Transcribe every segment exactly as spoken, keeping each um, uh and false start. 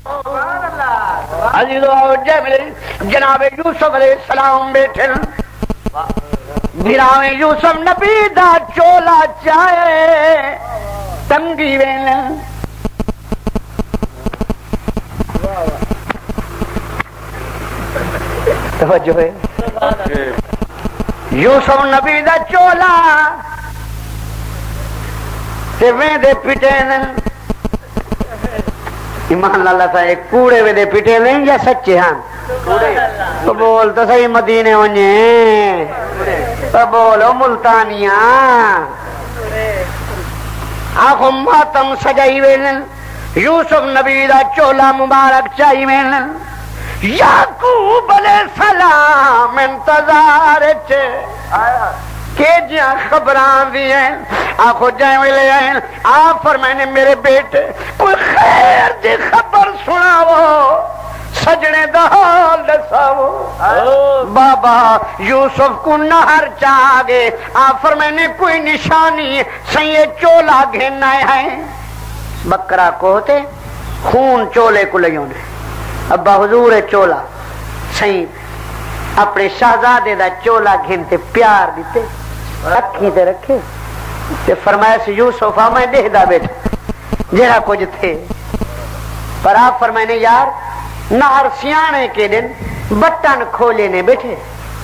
جناب یوسف علیہ السلام بیٹھے گراویں یوسف نبی دا چولا چائے تنگی ویل توجہ ہے یوسف نبی دا چولا تے ویندے پٹے ایمان اللہ تا ایک کوڑے ویندے پٹے لیں یا سچے ہاں تو بول تو صحیح مدینے ونجے تو بولو ملتانیاں آنکھوں ماتم سجائی ویلن یوسف نبی دا چولا مبارک چاہی ویلن یعقوب علیہ السلام انتظار چھے کہ جہاں خبران دی ہیں آنکھوں جائیں ویلے آئیں آپ فرمائنے میرے بیٹے کوئی خیر دی خبر سناو سجنے دا حال دساو بابا یوسف کو نہر چاگے آپ فرمائنے کوئی نشانی سیئے چولا گھننا ہے بکرا کوہتے خون چولے کو لیوں نے ابا حضور چولا سہی اپنے شہزادے دا چولا گھنتے پیار دیتے اکھی تے رکھے تے فرمایا سے یوسف میں دے دا بیٹھا جہاں کچھ تھے پر آپ فرمائنے یار نہر سیانے کے دن بٹن کھولے نے بیٹھے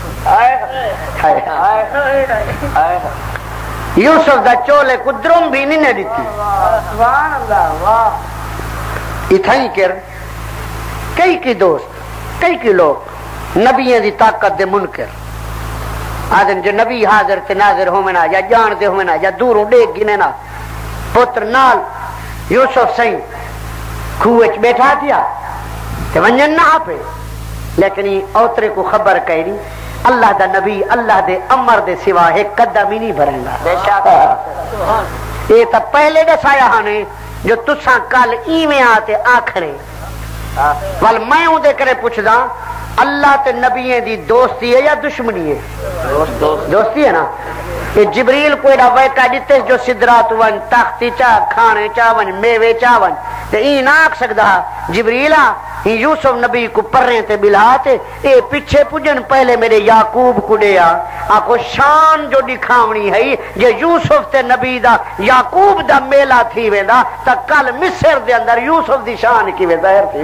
یوسف دا چولے کو درم بھی نہیں دیتی اتھائی کر کئی کی دوست کئی کی لوگ نبیوں دی طاقت دے منکر آدم جو نبی حاضر تے ناظر ہومنا یا جان دے ہومنا یا دوروں ڈیک گننا پتر نال یوسف سائیں کھوچ بیٹھا دیا تے ونجن نہ پہ لیکن یہ اوترے کو خبر کہہ رہی اللہ دا نبی اللہ دے امر دے سوا ایک قدم ہی نہیں بھریں گا یہ تا پہلے دسایا ہانے جو تساں کل ایویں آتے آکھرے وال میں ہوں دے کرے پوچھ دا اللہ تے نبییں دی دوستی ہے یا دشمنی ہے دوستی ہے نا یہ جبریل کوئی دا ویکا دیتے جو صدرات ون تختی چاہ کھانے چاہ ون میوے چاہ ون تے این آکھ سکتا جبریلہ ہی یوسف نبی کو پرنے تے بلاتے اے پیچھے پجن پہلے میرے یعقوب کو دیا آکو شان جو دکھاونی ہے یہ یوسف تے نبی دا یعقوب دا میلہ تھی ویندہ تا کل مصر دے اندر یوسف دی شان کی ظاہر تھی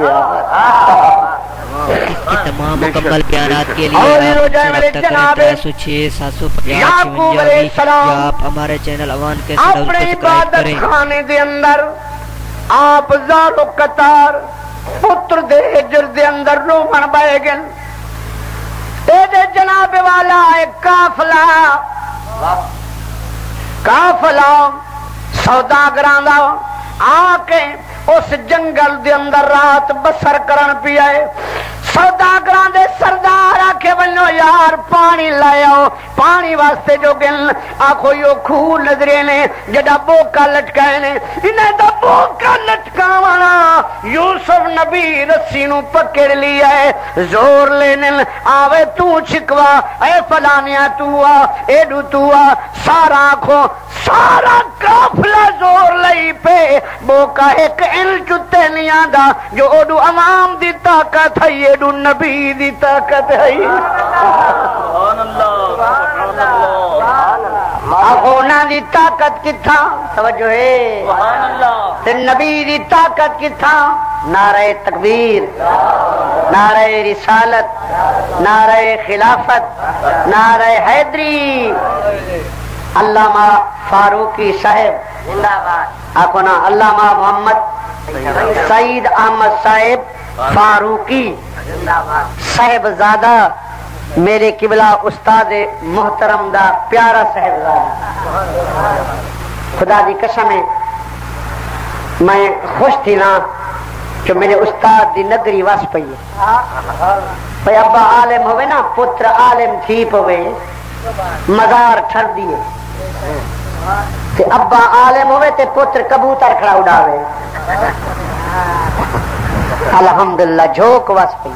تمام مکمل پیارات کے لیے سو چھ سات سو پچاس آپ ہمارے چینل اوان کے اپنے عبادت خانے دے اندر آپ زار و قطار پتر دے ہجر دے اندر رو من بائے گن اے دے جناب والا ایک کافلا کافلا سوداگراں دا آکے اس جنگل دے اندر رات بسر کرن پی آئے سوداگراں دے سردار آکے بنو یار پانی لائیو پانی واسطے جو گن آکھو یو کھو نظرے نے جڑا بوکا لٹکائے نے انہیں دا بوکا لٹکاوانا یوسف نبی رسی نو پکڑ لیا ہے زور لینے آوے تو چھکوا اے فلانیا تو آ ایڈو تو آ سارا آکھو سارا کافلہ زور لئی پہ بوکا ایک ان چتے نہیں آدھا جو اوڈو عوام دی طاقت ہے ایڈو نبی دی طاقت ہے سبحان اللہ آخونا دی طاقت کی تھا توجہ ہے سبحان اللہ تے نبی دی طاقت کی تھا نعرہ تکبیر نعرہ رسالت نعرہ خلافت نعرہ حیدری علامہ فاروقی صاحب آخونا علامہ محمد سعید احمد صاحب فاروقی صاحب زادہ میرے قبلہ استاد محترم دا پیارا صاحب زادہ خدا دی قسم ہے میں خوش تھی نا کہ میرے استاد دی نگری واس پئی ہے ابا عالم ہوئے نا پتر عالم تھی پوے مزار ٹھر دیے تے ابا عالم ہوئے تے پتر کبوتر کھڑا اڑاوے الحمدللہ جھوک واس پئی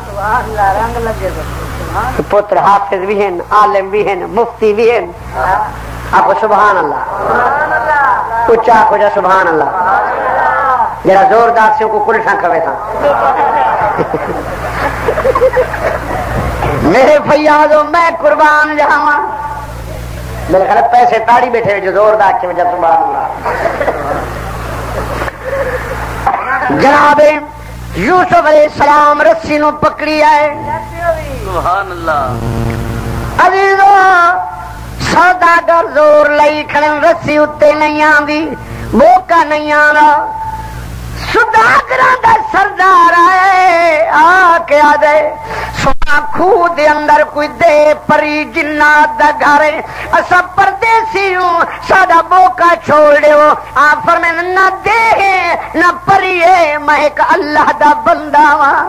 پتر حافظ بھی ہیں عالم بھی ہیں مفتی بھی ہیں آپ سبحان اللہ اچھا کھوجا سبحان اللہ جڑا زوردار سے کو کلٹھا کھوے تھا میرے فیاضو میں قربان جاواں میرے خیال پیسے تاڑی بیٹھے جو زوردار کی وجہ سبحان اللہ جناب یوسف علیہ السلام رسی نو پکڑی آئے سبحان اللہ عزیزو سوداگر زور لئی کھڑن رسی اتے نہیں آندی موقع نہیں آنا سوداگراں دا سردار آئے آ کے آدھے سونا کھو دے اندر کوئی دے پری جنات دا گھر اسا پردیسی ہوں ساڈا موقع چھوڑ دیو آپ فرمائیں نہ دے نہ پری ہے میں ایک اللہ دا بندہ ہاں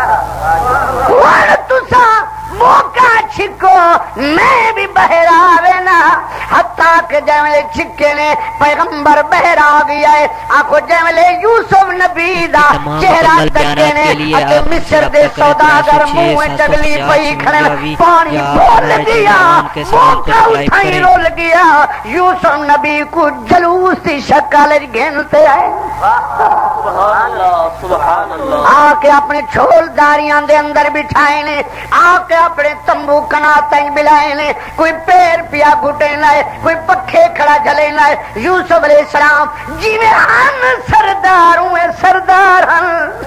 وان تسا موقع چھکو میں بھی بہر آوے نا حتیٰ کہ جیملے چھکے نے پیغمبر بہر آ گیا ہے آنکھو جیملے یوسف نبی دا چہرہ تکے نے اتے مصر دے سوداگر منہ چگلی پئی کھڑن پانی بھول گیا موقع اٹھائی رول گیا یوسف نبی کو جلوس تی شکل گھنتے آئے سبحان اللہ سبحان اللہ آکے اپنے چھول داریاں دے اندر بٹھائے نے آکے اپنے تمبو کناتیں بلائے نے کوئی پیر پیا گھٹے لائے کوئی پکھے کھڑا جلے لائے یوسف علیہ السلام جی میں ہم سردار ہوں سردار ہم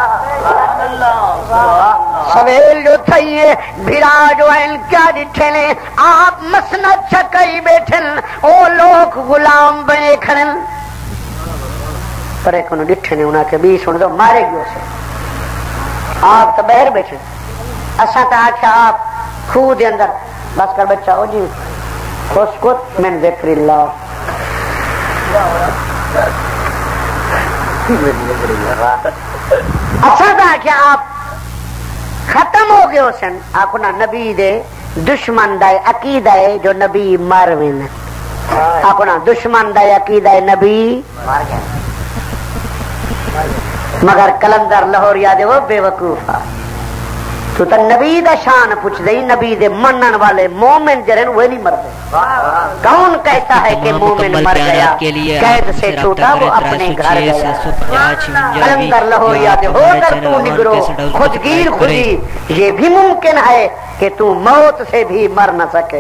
سویل جو تھئیے بھیرا جو ہیں کیا ڈٹھے نے آپ مسند چھکائی بیٹھن او لوگ غلام بنے کھڑن پر ایک انہوں ڈٹھے نے انہاں کے بیس انہوں تو مارے گئے اسے آپ تو بہر بیٹھے اساں تا آکھا آپ خو دے اندر بس کر بچہ ہو جی اسکت من ذکر اللہ اساں تا آکھا آپ ختم ہو گئے حسن آکھو نا نبی دے دشمن دے عقیدہ ہے جو نبی مروین آکھو نا دشمن دے عقیدہ نبی مگر کلندر لاہور یاد ہے وہ بے وقوف تو تا نبی دا شان پوچھ دئی نبی دے منن والے مومن جرن وہ نہیں مردے کون کہتا ہے کہ مومن مر گیا قید سے چھوٹا وہ اپنے گھر گیا کلندر لاہور یاد ہے ہو کر تو نگرو خودگیر خودی یہ بھی ممکن ہے کہ تو موت سے بھی مر نہ سکے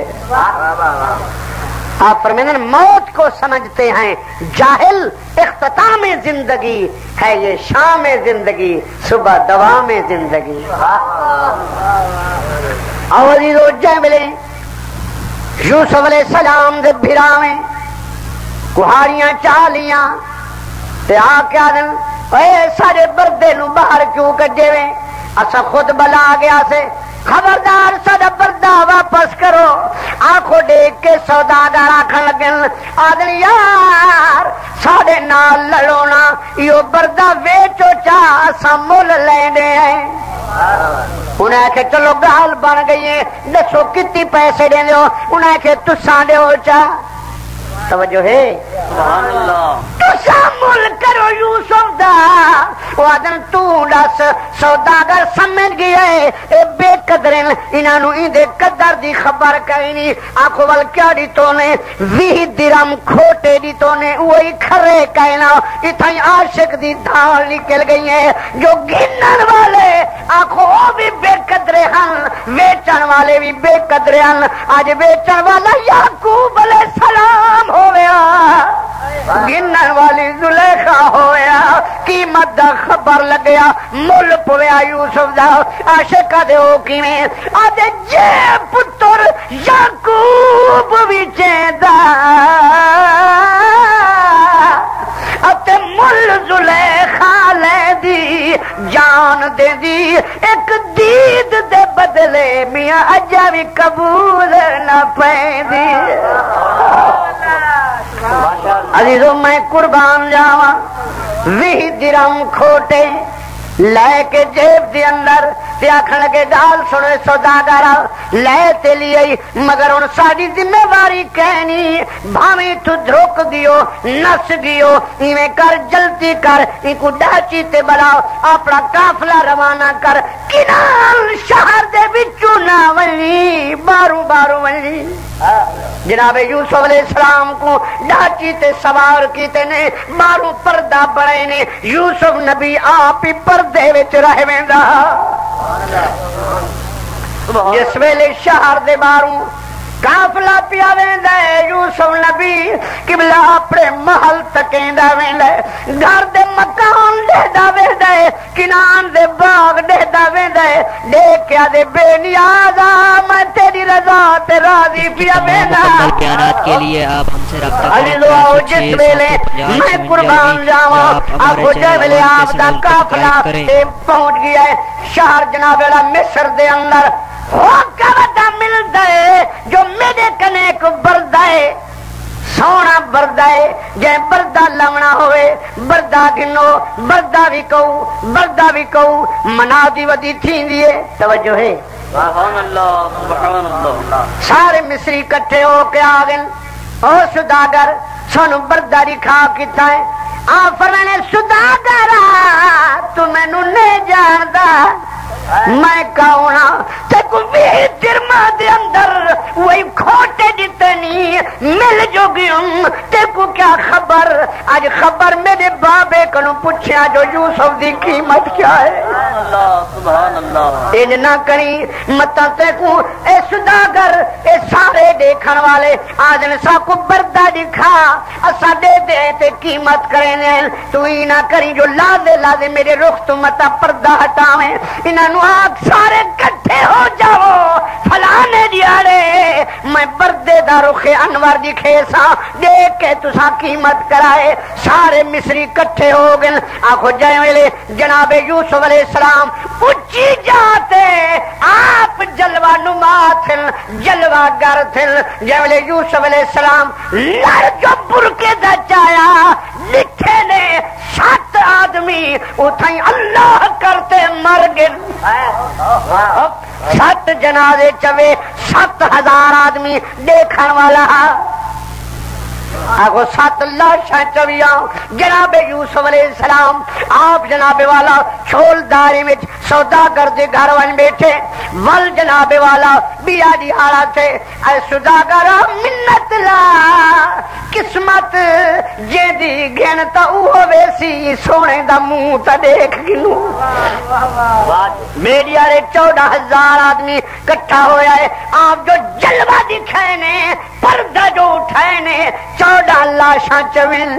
آپ فرمائیں موت کو سمجھتے ہیں جاہل اختتام زندگی ہے یہ شام زندگی صبح دوام زندگی اور یہ جائے ملے یوسف علیہ السلام دے بھراویں کہاریاں چالیاں تے آ کیا دن اے سارے بردے نو باہر کیوں کجے ویں اسا خود بلا گیا سے خبردار ساڈا بردہ واپس کرو آنکھوں دیکھ کے سوداگر آکھن لگن آدن یار ساڈے نال لڑونا یہ بردہ ویچو چا اسا مول لینے ہیں انہیں کہ چلو گال بن گئی ہے دسو کتنی پیسے دے دو انہیں کہ تساں دے ہو چا توجہ ہے سبحان اللہ تساں مول کرو یوسف دا وادن تو دس سوداگر سمجھ گیا ہے اے بے قدرن انہاں نو این دے قدر دی خبر کئی نہیں آنکھو ول کیا دی تو نے وی درم کھوٹے دی تو نے وہی کھرے کہنا اتھائی عاشق دی دھال نکل گئی ہے جو گنن والے آنکھو وہ بھی بے قدرے ہن ویچن والے بھی بے قدرے ہن آج ویچن والا یعقوب علیہ السلام ہویا گنن والی زلیخا ہویا قیمت دا خبر لگیا مل پویا یوسف دا عاشقہ دے ہو کیویں آدھے جے پتر یعقوب وچیں دا اتے مل زلیخا لے دی جان دے دی ایک دید دے بدلے میاں اجا بھی قبول نہ پے دی عزیزو میں قربان جاواں وی درم کھوٹے لے کے جیب دے اندر تے آکھن لگے گال سنو سوداگر لے تے لیے مگر ہن ساڈی ذمہ داری کہنی بھاویں تو دھوک گیو نس گیو ایویں کر جلدی کر ایکو ڈاچی تے بلاؤ اپنا قافلہ روانہ کر کنال شہر دے وچوں نہ ونی بارو بارو ونی جناب یوسف علیہ السلام کو ڈاچی تے سوار کیتے نے بارو پردہ بڑے نے یوسف نبی آپ ہی پردے وچ رہ ویندا جس ویلے شہر دے باروں قافلہ پیا ویندا ہے یوسف نبی قبلہ اپنے محل تکیندا ویندا ہے گھر دے مکان ڈہدا ویندا ہے کنان دے باغ ڈہدا ویندا ہے دیکھیا دے بے نیازا میں تیری رضا تے راضی پیا ویندا مکمل بیانات کے لیے آپ ہم سے رابطہ کریں علی دعاؤ جس ویلے میں قربان جاواں آخو جے ویلے آپ دا قافلہ پہنچ گیا ہے شہر جناب والا مصر دے اندر وہ کہتا ملتا ہے جو میرے کنے کو بردہ ہے سونا بردہ ہے جے بردہ لونا ہوئے بردہ گنو بردہ بھی کہو بردہ بھی کہو منادی ودی تھی دیئے توجہ ہے سبحان اللہ سبحان اللہ سارے مصری کٹھے ہو کے آگن او سوداگر سنو بردہ رکھا کتا ہے آپ فرمانے سوداگر تو میں نو نہیں جاندہ میں کہونا تے کو بھی درما دے اندر وہی کھوٹے جتنی مل جو گیوں تے کو کیا خبر آج خبر میرے بابے کنو پوچھیا جو یوسف دی قیمت کیا ہے سبحان اللہ اج نہ کری متا تے کو اے سوداگر اے سارے دیکھن والے آج نے سا کو بردہ دکھا اسا دے دے تے قیمت کرنے تو ہی نہ کری جو لازے لازے میرے رخ تو متا پردہ ہٹاویں انہاں آگ سارے کٹھے ہو جاؤ فلانے دیارے میں بردے دا رخ انور دی کھیسا دیکھ کے تسا قیمت کرائے سارے مصری کٹھے ہو گئے آخو جائے ویلے جناب یوسف علیہ السلام اچھی جاتے آپ جلوہ نما تھل جلوہ گر تھل جائے ویلے یوسف علیہ السلام لڑ جو برکے دا چایا لکھے نے سات آدمی اتھائیں اللہ کرتے مر گن سات جنازے چوے سات ہزار آدمی دیکھن والا آگو سات لاشاں چویاں جناب یوسف علیہ السلام آپ جناب والا چھول داری میں سوداگر دے گھر وان بیٹھے ول جناب والا بیا دی آڑا تھے اے سوداگر منت لا قسمت جے دی گھنتا اوہ ویسی سونے دا منہ تا دیکھ گنو میری آرے چودہ ہزار آدمی کٹھا ہویا ہے آپ جو جلوہ دکھائنے پردہ جو اٹھائنے چودہ لاشاں چوین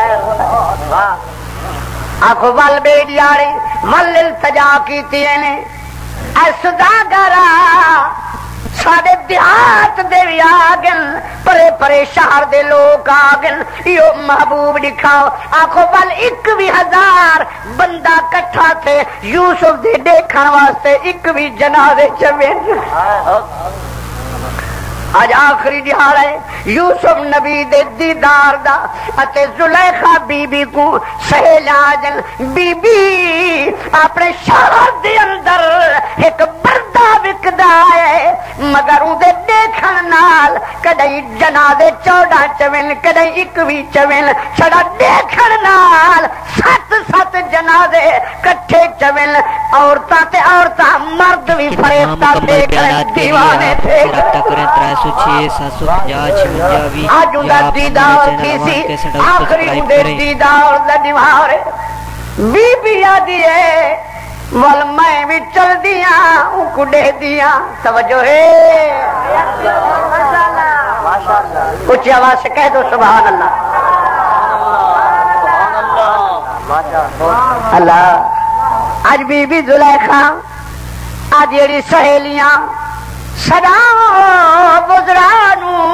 آنکھو ول بیڑی آرے ول التجا کی تینے اے سوداگرہ ساڑے دیہات دے بھی آگن پرے پرے شہر دے لوگ آگن یو محبوب دکھاؤ آنکھو بل ایک بھی ہزار بندہ کٹھا تھے یوسف دے دیکھن واسطے ایک بھی جنازے چوین آج آخری دہاڑ ہے یوسف نبی دے دیدار دا اتے زلیخا بی بی کو سہیل آجن بی بی اپنے شہر دے اندر ایک بردہ وکدا ہے مگر ان دے دیکھن نال کدئی جنازے چودہ چوین کدئی اکوی چوین چھڑا دیکھن نال سات سات جنازے کٹھے چوین عورتاں تے عورتاں مرد بھی فریفتہ تھے دیوانے تھے سو چھ سات سو پچاس چھونجاوی آج ان دا دیدار تھی سی آخری ان دے دیدار دا دیوار بی بی آدھی ہے وال میں بھی چل دیا ان کو دے دیا توجہ ہے کچھ آواز سے کہہ دو سبحان اللہ اللہ آج بی بی زلیخا آج یہ سہیلیاں سدا بزرانو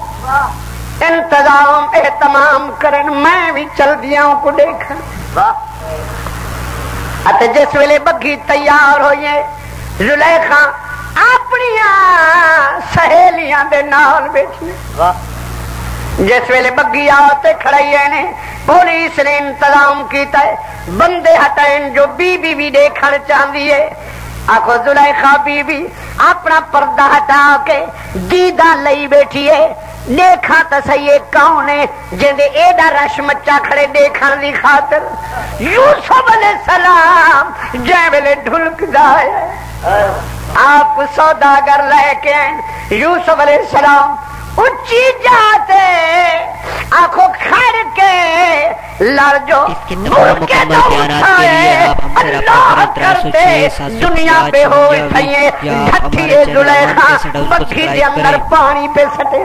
انتظام اہتمام کرن میں بھی چل دیا ہوں کو دیکھا اتے جس ویلے بگھی تیار ہوئے زلیخا اپنیاں سہیلیاں دے نال بیٹھی جس ویلے بگھی آتے کھڑائیے نے پولیس نے انتظام کیتا ہے بندے ہٹائیں جو بی بی بھی دیکھن چاہتی ہے آخو زلیخا بی بی اپنا پردہ ہٹا کے دیدہ لئی بیٹھی ہے دیکھا تو سہی کون ہے جندے ایڈا رش مچا کھڑے دیکھن دی خاطر یوسف علیہ السلام جے ویلے ڈھلک دائے آپ سوداگر لے کے یوسف علیہ السلام اچھی جاتے آنکھوں کھڑ کے لڑ جو مکے دو اٹھائے اللہ کرتے دنیا پہ ہوئے تھائیے ڈھٹیے زلیخا مکھی دے اندر پانی پہ سٹے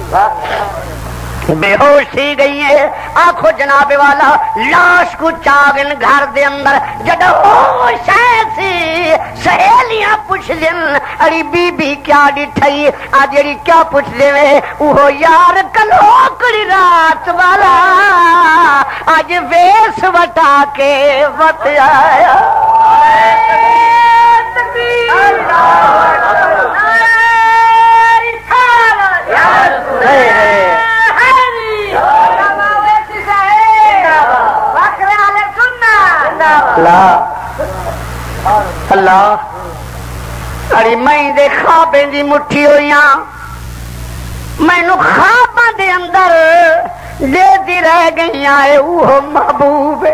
بے ہوش تھی گئی ہے آنکھوں جناب والا لاش کو چاگن گھر دے اندر جڑا ہوش ایسی سہیلیاں پوچھ دن اری بی بی کیا ڈٹھائی آج اری کیا پوچھ دے وہ یار کلوکڑی رات والا آج ویس وٹا کے وط آیا اللہ اللہ اری میں دے خوابیں دی مٹھی ہویاں میں نو خواباں دے اندر دے دی رہ گئی آئے وہ محبوب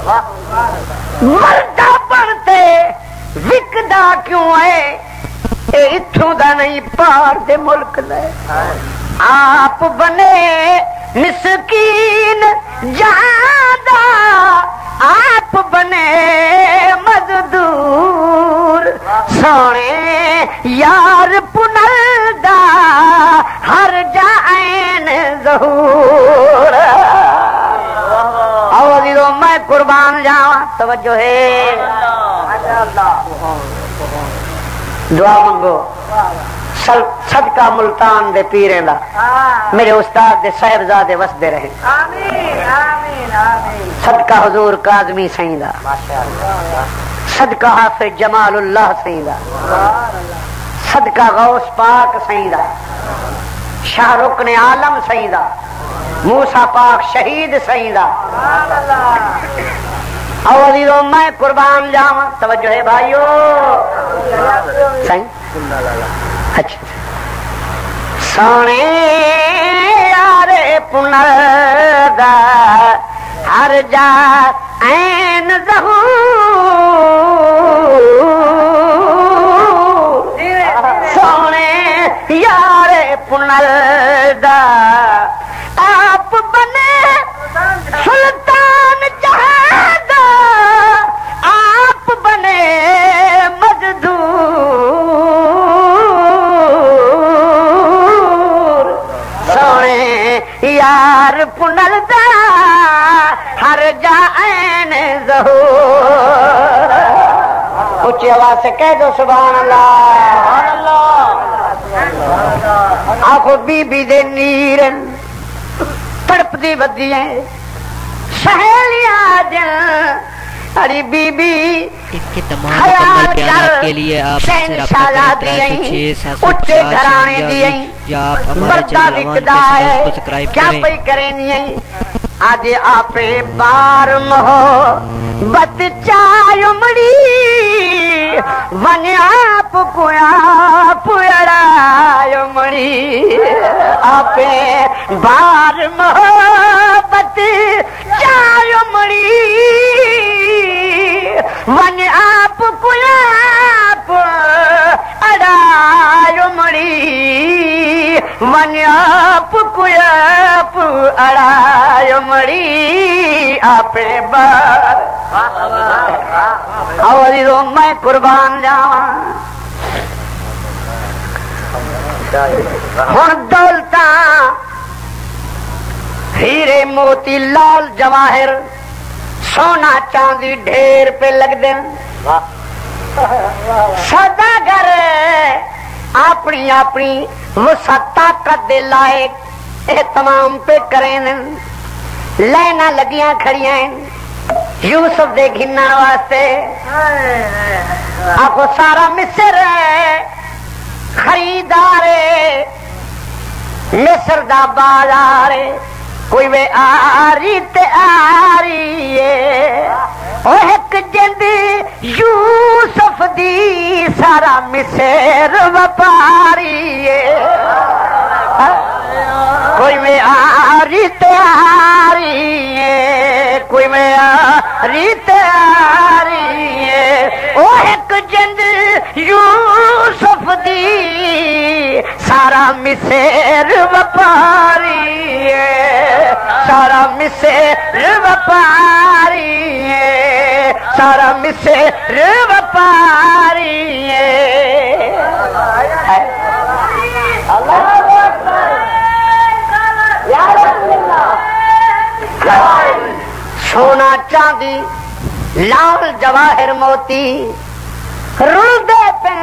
مردہ پڑھتے وکدا کیوں ہے اے اتھوں دا نہیں پار دے ملک دے آپ بنے مسکین جہاں آپ بنے مزدور سونے یار پنلدا ہر جائن ظہور آوازی میں قربان جاواں توجہ ہے دعا منگو صدقہ ملتان دے پیریں دا میرے استاد دے صاحبزادے وسدے رہے صدقہ حضور کاظمی سائیں دا صدقہ حافظ جمال اللہ سائیں دا صدقہ غوث پاک سائیں دا شاہ رکن عالم سائیں دا موسیٰ پاک شہید سائیں دا عزیزو میں قربان جاواں توجہ ہے بھائیو سائیں اچھا سونے یارے پنردا ہر جا این ظہور سونے یارے پنردا آپ بنے سلطان جہاں دا آپ بنے مزدور یار پنلدا ہر جائن ظہور اچھی آواز سے کہہ دو سبحان اللہ آنکھو بی بی دے نیرن تڑپ دی بدیاں سہیلیاں دن اری بی بی اس کے تمام مکمل بیانات کے لیے آپ سے رابطہ کریں چھ سات سو پچاس یا آپ ہمارے چینل روان پہ سنل کو سکرائب کیا پئی کریں نہیں آج آپ بار محبت چاہیو مڑی ون آپ کو آپ اڑایو مڑی آپ بار محبت چاہیو مڑی ون آپ کو آپ اڑایو مڑی ون آپ کو آپ اڑایو مڑی آپ بار عزیزو میں قربان جاواں ہن دولتاں ہیرے موتی لال جواہر سونا چاندی ڈھیر پہ لگ دیں سوداگر اپنی اپنی وسعت طاقت دے لائق اہتمام پہ کریں لینا لگیاں کھڑیاں یوسف دے گھنن واسطے آپ کو سارا مصر خریدار مصر دا بازار کوئی وے آری تے آری ہے او ایک جند یوسف دی سارا مسیر وپاری کوئی میں آری تیاری کوئی میں آری تیاری او ایک جند یوسف دی سارا مسیر وپاری سارا مسیر وپاری سارا مسیر وپاری سونا چاندی لال جواہر موتی رلدے پن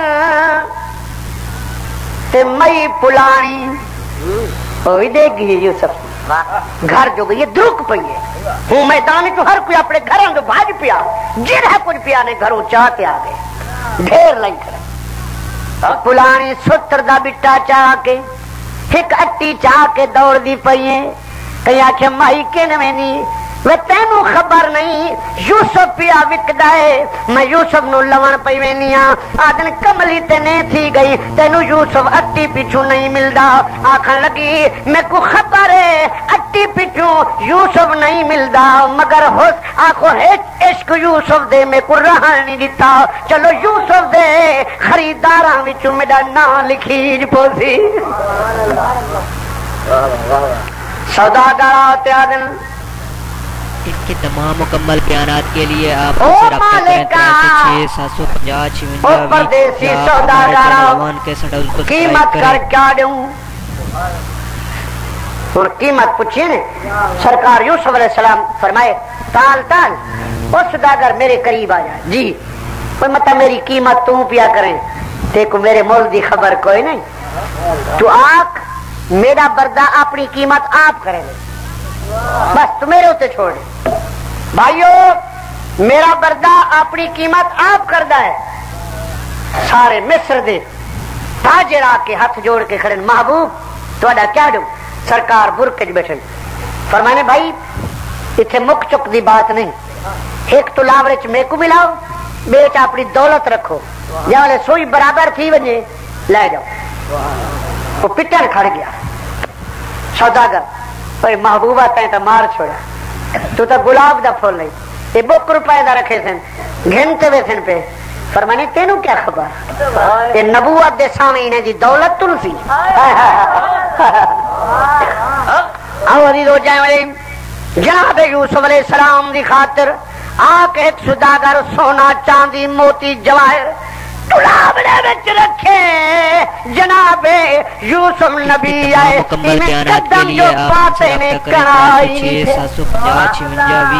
تے مئی پلانی ہوئی دے گی یوسف گھر جو گئی دروک پئی ہے ہوں میدان جو ہر کوئی اپنے گھروں جو بھاج پیا جنہیں کچھ پیا نے گھروں چاہتے آ گئے ڈھیر لائن کر پلانی ستر دا بٹا چاہ کے ایک اٹی چاہ کے دوڑ دی پئی ہے کہیں آخر مائی کے نوینی وہ تینوں خبر نہیں یوسف پیا وکدا ہے میں یوسف نو لون پئی وینی ہاں آدن کملی تے نہیں تھی گئی تینوں یوسف اٹی پیچھو نہیں ملدا آکھن لگی میں کو خبر ہے اٹی پیچھو یوسف نہیں ملدا مگر ہوس آکھو عشق یوسف دے میں کو رہن نہیں دیتا چلو یوسف دے خریداراں وچوں میرا نام لکھی پوسی سوداگر آتے آدن ان کے تمام مکمل بیانات کے لیے آپ سے رابطہ کریں چھ سات سو پچاس چھونجا قیمت کر کیا دوں اور قیمت پوچھئے نے سرکار یوسف علیہ السلام فرمائے تال تال وہ سوداگر میرے قریب آ جائے جی کوئی مطلب میری قیمت تو پیا کریں دیکھو میرے مول دی خبر کوئی نہیں تو آنکھ میرا بردہ اپنی قیمت آپ کریں بس تو میرے ہوتے چھوڑ بھائیو میرا بردہ اپنی قیمت آپ کردہ ہے سارے مصر دے تاجر آ کے ہاتھ جوڑ کے کھڑے محبوب تھوڑا کیا دوں سرکار برکج بیٹھے فرمانے بھائی اتنے مک چک دی بات نہیں ایک تو لاورچ میں کو ملاؤ بیچ اپنی دولت رکھو یا والے سوئی برابر تھی وجہ لے جاؤ وہ پٹن کھڑ گیا سوداگر بھائی محبوبہ تین تو مار چھوڑا تو تو گلاب دا پھول نہیں یہ بک روپے دا رکھے سن گھنتے وے سن پہ فرمانے تینوں کیا خبر یہ نبوت دے سامنے انہیں دی دولت تلسی آوری رو جائیں والے جناب یوسف علیہ السلام دی خاطر آکھ ایک سوداگر سونا چاندی موتی جواہر گلاب نے بچ رکھے جناب یوسف نبی آئے مکمل بیانات کے لیے آپ سے رابطہ کریں چھ سات سو پچاس چھونجا بھی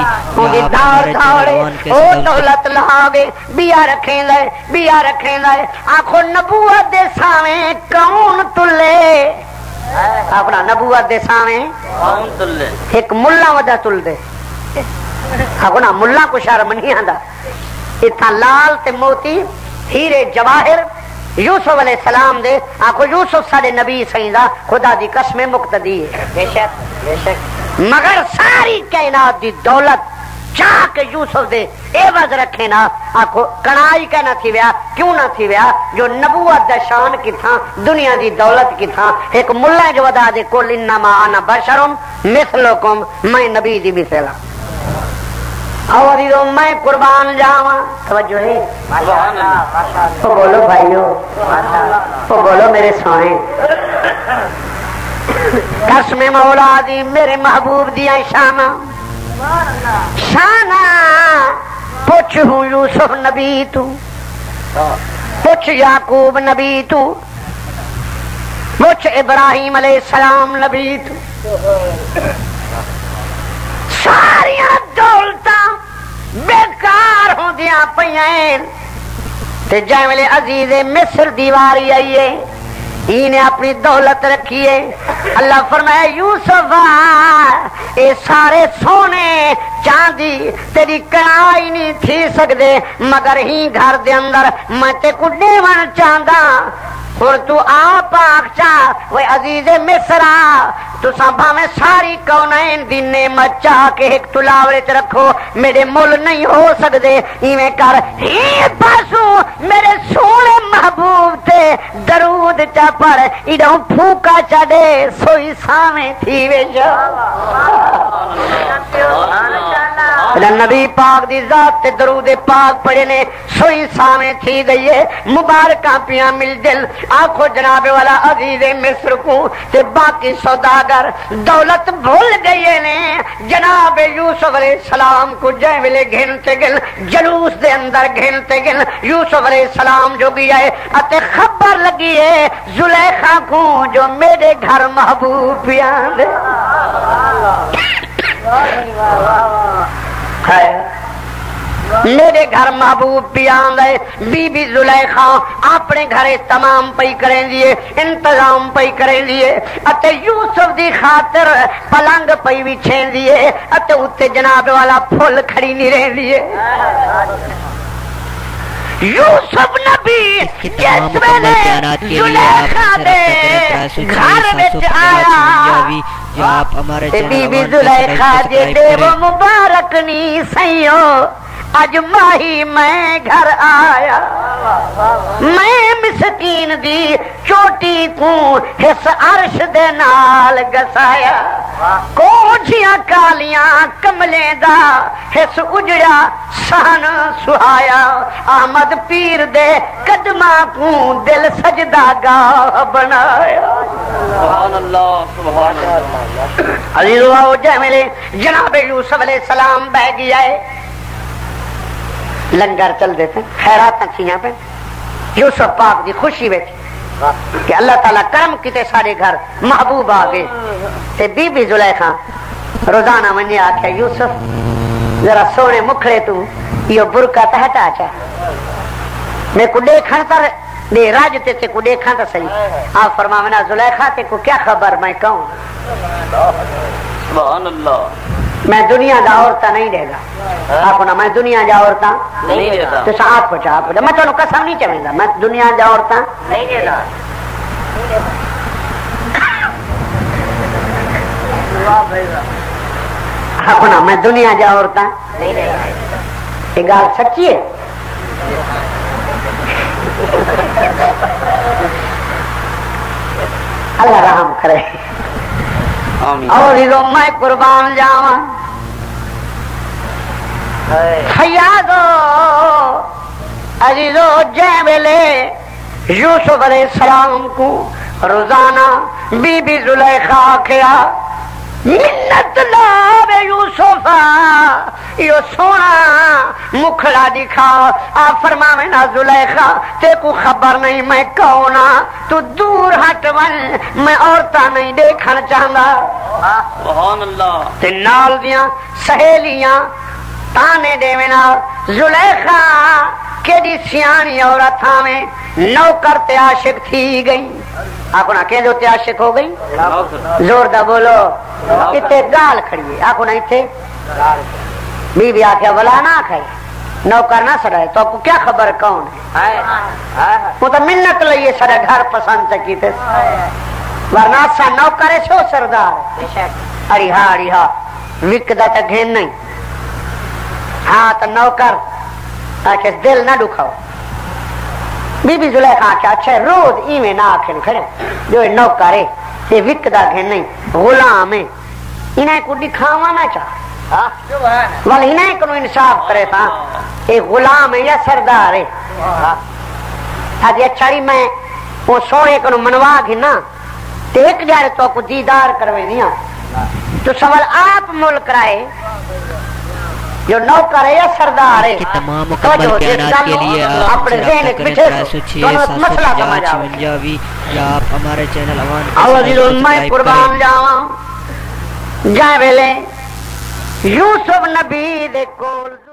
دولت لاگے بیا رکھیں لے بیا رکھیں لے آنکھو نبوت دے سامنے کون تلے اپنا نبوت دے سامنے کون تلے ایک ملہ وجہ تل دے آنکھو نا ملہ کو شرم نہیں آندا اتنا لال تے موتی ہیرے جواہر یوسف علیہ السلام دے آنکھو یوسف سارے نبی سیدہ خدا دی قسم مقتدی ہے بے شک بے شک مگر ساری کائنات دی دولت چاہ کے یوسف دے عوض رکھے نا آنکھو کنائی کا نہ تھی ویا کیوں نہ تھی ویا جو نبوت دا شان کی تھا دنیا دی دولت کی تھا ایک ملہ جو ودا دے کل انما انا بشرم مثلکم میں نبی دی مثلا اور میں قربان جاواں توجہ ہے تو بولو بھائیو تو بولو میرے سونے قسم مولا دی میرے محبوب دیا شانہ شانہ پوچھ ہوں یوسف نبی تو پوچھ یعقوب نبی تو پوچھ ابراہیم علیہ السلام نبی تو ساریاں دولتاں بیکار ہوں دیاں پئیں تے جائیں والے عزیز مصر دیواری آئیے انہیں اپنی دولت رکھیے اللہ فرمائے یوسف اے سارے سونے چاندی تیری کڑائی نہیں تھی سکدے مگر ہی گھر دے اندر میں تے کو دیون چاہندا اور تو آپ آخچا وہ عزیز مصرا تو سبھا میں ساری کونین دی نعمت چاہ کے ایک تلاوڑے تے رکھو میرے مل نہیں ہو سکدے ایویں کر ہی پاسو میرے سونے محبوب تے درود چا پڑھ ایڈوں پھوکا چا دے سوئی سامیں تھی وے جا نبی پاک دی ذات تے درود پاک پڑھے نے سوئی سامیں تھی گئی مبارکاں پیاں مل دل آنکھو جناب والا عزیز مصر کو تے باقی سوداگر دولت بھول گئی نے جناب یوسف علیہ السلام کو جے ویلے گھنتے گل جلوس دے اندر گھنتے گل یوسف علیہ السلام جو بھی آئے اتے خبر لگی ہے زلیخا کو جو میرے گھر محبوب پیان دے میرے گھر محبوب پیان دے بی بی زلیخا اپنے گھرے تمام پئی کریں دیے انتظام پئی کریں دیے اتے یوسف دی خاطر پلنگ پئی وچھیں دیے اتے اتے جناب والا پھول کھڑی نہیں رہ دیے یوسف نبی جس ویلے زلیخا دے گھر وچ آیا بی بی زلیخا جے دے وہ مبارک نی سیو اج ماہی میں گھر آیا میں مسکین دی چوٹی کو اس عرش دے نال گسایا کوجیاں کالیاں کملے دا اس اجڑا سہن سہایا احمد پیر دے قدماں کو دل سجدہ گاہ بنایا سبحان اللہ سبحان اللہ عزیزو آؤ جے ملے جناب یوسف علیہ السلام بہ گیا ہے لنگر چل دیتے خیرات تھیاں پہ یوسف پاک دی خوشی بیٹھی کہ اللہ تعالیٰ کرم کیتے سارے گھر محبوب آگے تے بی بی زلیخا روزانہ منی آکھیا یوسف ذرا سونے مکھڑے تو یہ برکا تہٹا چا میں کو دیکھن تر دے راج تے تے کو دیکھن تر صحیح آپ فرماونا زلیخا تے کو کیا خبر میں کہوں سبحان اللہ میں دنیا دا عورتہ نہیں دے گا آپ نا میں دنیا دا عورتہ نہیں دیتا تو سا آپ پوچھا آپ پوچھا میں تو قسم نہیں چاہیے گا میں دنیا دا عورتہ نہیں دیتا آپ نا میں دنیا دا عورتہ نہیں دیتا یہ گال سچی ہے اللہ رحم کرے اور میں قربان جاواں فیاضو عزیزو جے ویلے یوسف علیہ السلام کو روزانہ بی بی زلیخا کھیا منت لاوے یوسف یہ سونا مکھڑا دکھا آپ فرماوے نا زلیخا تے کو خبر نہیں میں کونا تو دور ہٹ ون میں عورتاں نہیں دیکھنا چاہندا سبحان اللہ تے نال دیاں سہیلیاں تانے دے وینا زلیخا کیڑی سیانی عورت میں نوکر تے عاشق تھی گئی آکونا کہ جو تے عاشق ہو گئی زور دا بولو اتنے گال کھڑی ہے آکونا اتنے بی بی آکھیا بلا نہ کھائی نوکر نہ سڑائے تو آپ کو کیا خبر کون ہے وہ تو منت لئیے سڑا گھر پسند چکی تھے ورنہ سا نوکر ہے سو سردار اڑی ہاں اڑی ہاں وکدہ تا گھین نہیں ہاں تو نوکر آکھے دل نہ دکھاؤ بی بی زلیخا آکھے اچھا روز ایویں نہ آکھیں کھڑے جو نوکر ہے یہ وکدہ گھین نہیں غلام ہے انہیں کو دکھاوا نہ چاہ والا انہیں کو انصاف کرے تھا یہ غلام ہے یا سردار ہے آج اچھاڑی میں وہ سونے کو منوا گی نا تو ایک جارے تو کو دیدار کروے دیا تو سوال آپ ملک رائے جو نوکر ہے یا سردار ہے تمام مکمل بیانات کے لیے آپ رابطہ کریں ترائے سو چھ سات سو پچاس چونجاوی یا آپ ہمارے چینل اوان آوازی میں قربان جاواں جائے ویلے یوسف نبی دے کول